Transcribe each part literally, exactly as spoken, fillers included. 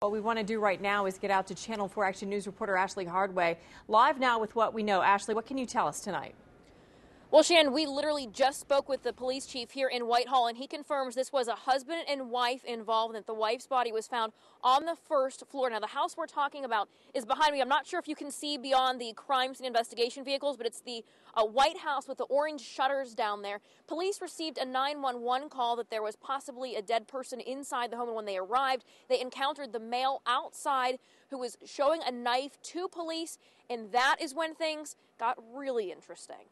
What we want to do right now is get out to Channel four Action News reporter Ashley Hardway, live now with what we know. Ashley, what can you tell us tonight? Well, Shan, we literally just spoke with the police chief here in Whitehall, and he confirms this was a husband and wife involved, and that the wife's body was found on the first floor. Now, the house we're talking about is behind me. I'm not sure if you can see beyond the crime scene investigation vehicles, but it's the uh, white house with the orange shutters down there. Police received a nine one one call that there was possibly a dead person inside the home, and when they arrived, they encountered the male outside who was showing a knife to police, and that is when things got really interesting.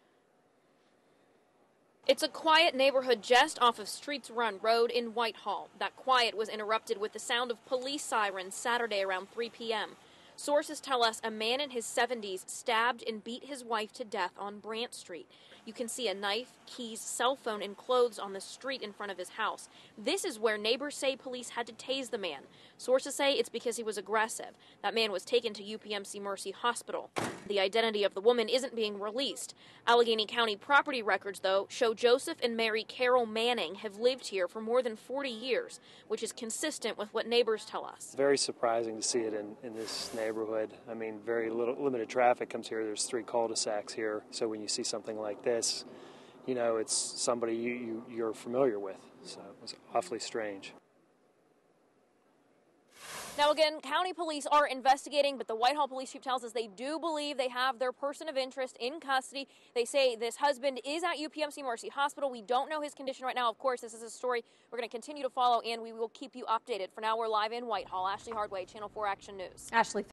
It's a quiet neighborhood just off of Streets Run Road in Whitehall. That quiet was interrupted with the sound of police sirens Saturday around three p m Sources tell us a man in his seventies stabbed and beat his wife to death on Brant Street. You can see a knife, keys, cell phone, and clothes on the street in front of his house. This is where neighbors say police had to tase the man. Sources say it's because he was aggressive. That man was taken to U P M C Mercy Hospital. The identity of the woman isn't being released. Allegheny County property records, though, show Joseph and Mary Carol Manning have lived here for more than forty years, which is consistent with what neighbors tell us. Very surprising to see it in, in this neighborhood. I mean, very little limited traffic comes here. There's three cul-de-sacs here, so when you see something like this, you know, it's somebody you, you, you're familiar with, so it was awfully strange. Now, again, county police are investigating, but the Whitehall police chief tells us they do believe they have their person of interest in custody. They say this husband is at U P M C Mercy Hospital. We don't know his condition right now. Of course, this is a story we're going to continue to follow, and we will keep you updated. For now, we're live in Whitehall. Ashley Hardway, Channel four Action News. Ashley.